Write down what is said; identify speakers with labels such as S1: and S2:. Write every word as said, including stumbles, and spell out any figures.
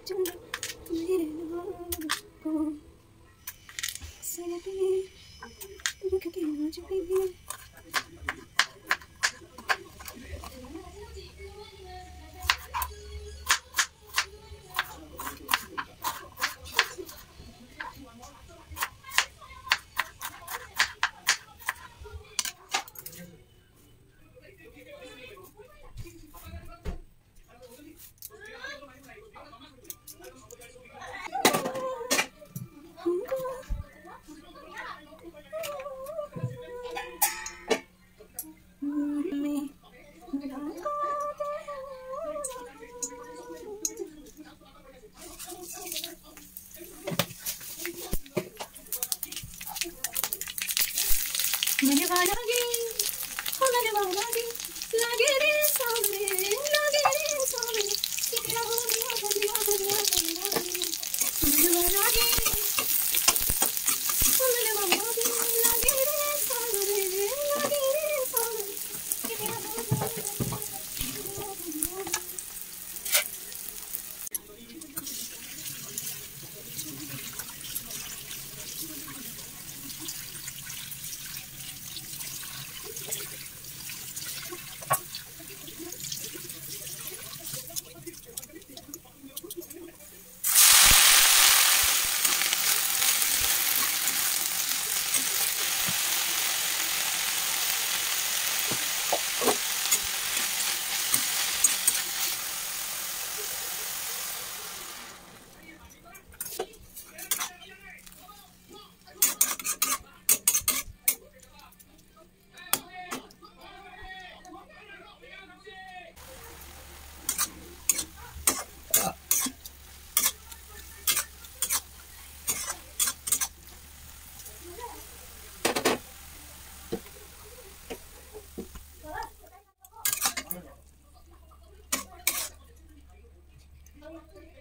S1: मैंने वाला गे, मैंने वाला गे, लगे रे सामने, लगे रे सामने, कितना हो गया बलिया बलिया बलिया मैंने वाला गे, मैंने वाला गे, लगे रे सामने, लगे रे सामने, कितना हो गया बलिया बलिया Okay.